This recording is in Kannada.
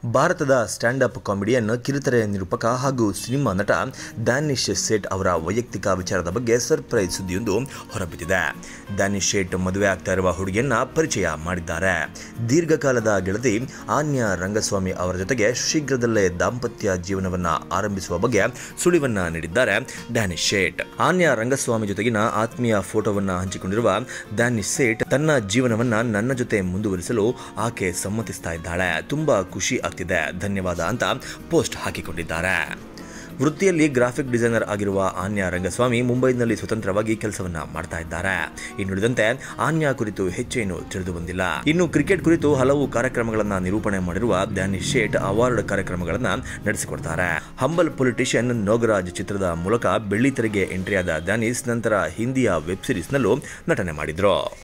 ಭಾರತದ ಸ್ಟ್ಯಾಂಡ್ ಅಪ್ ಕಾಮಿಡಿಯನ್, ಕಿರುತೆರೆ ನಿರೂಪಕ ಹಾಗೂ ಸಿನಿಮಾ ನಟ ಡ್ಯಾನಿಶ್ ಸೇಠ್ ಅವರ ವೈಯಕ್ತಿಕ ವಿಚಾರದ ಬಗ್ಗೆ ಸರ್ಪ್ರೈಸ್ ಸುದ್ದಿಯೊಂದು ಹೊರಬಿದ್ದಿದೆ. ಡ್ಯಾನಿಶ್ ಸೇಠ್ ಮದುವೆ ಆಗ್ತಾ ಇರುವ ಹುಡುಗಿಯನ್ನ ಪರಿಚಯ ಮಾಡಿದ್ದಾರೆ. ದೀರ್ಘಕಾಲದ ಗೆಳತಿ ಆನ್ಯಾ ರಂಗಸ್ವಾಮಿ ಅವರ ಜೊತೆಗೆ ಶೀಘ್ರದಲ್ಲೇ ದಾಂಪತ್ಯ ಜೀವನವನ್ನ ಆರಂಭಿಸುವ ಬಗ್ಗೆ ಸುಳಿವನ್ನ ನೀಡಿದ್ದಾರೆ ಡ್ಯಾನಿಶ್ ಸೇಠ್. ಆನ್ಯಾ ರಂಗಸ್ವಾಮಿ ಜೊತೆಗಿನ ಆತ್ಮೀಯ ಫೋಟೋವನ್ನ ಹಂಚಿಕೊಂಡಿರುವ ಡ್ಯಾನಿಶ್ ಸೇಠ್ ತನ್ನ ಜೀವನವನ್ನ ನನ್ನ ಜೊತೆ ಮುಂದುವರಿಸಲು ಆಕೆ ಸಮ್ಮತಿಸ್ತಾ ಇದ್ದಾಳೆ. ತುಂಬಾ ಖುಷಿ ಆಗ್ತಿದೆ, ಧನ್ಯವಾದ ಅಂತ ಪೋಸ್ಟ್ ಹಾಕಿಕೊಂಡಿದ್ದಾರೆ. ವೃತ್ತಿಯಲ್ಲಿ ಗ್ರಾಫಿಕ್ ಡಿಸೈನರ್ ಆಗಿರುವ ಆನ್ಯಾ ರಂಗಸ್ವಾಮಿ ಮುಂಬೈನಲ್ಲಿ ಸ್ವತಂತ್ರವಾಗಿ ಕೆಲಸವನ್ನ ಮಾಡ್ತಾ ಇದ್ದಾರೆ. ಇನ್ನುಳಿದಂತೆ ಆನ್ಯಾ ಕುರಿತು ಹೆಚ್ಚೇನು ತಿಳಿದು ಬಂದಿಲ್ಲ. ಇನ್ನು ಕ್ರಿಕೆಟ್ ಕುರಿತು ಹಲವು ಕಾರ್ಯಕ್ರಮಗಳನ್ನ ನಿರೂಪಣೆ ಮಾಡಿರುವ ಡ್ಯಾನಿಶ್ ಸೇಠ್ ಅವಾರ್ಡ್ ಕಾರ್ಯಕ್ರಮಗಳನ್ನ ನಡೆಸಿಕೊಡ್ತಾರೆ. ಹಂಬಲ್ ಪೊಲಿಟಿಷಿಯನ್ ನೋಗರಾಜ್ ಚಿತ್ರದ ಮೂಲಕ ಬೆಳ್ಳಿತೆರೆಗೆ ಎಂಟ್ರಿಯಾದ ಡ್ಯಾನಿಶ್ ನಂತರ ಹಿಂದಿಯ ವೆಬ್ ಸೀರೀಸ್ನಲ್ಲೂ ನಟನೆ ಮಾಡಿದ್ರು.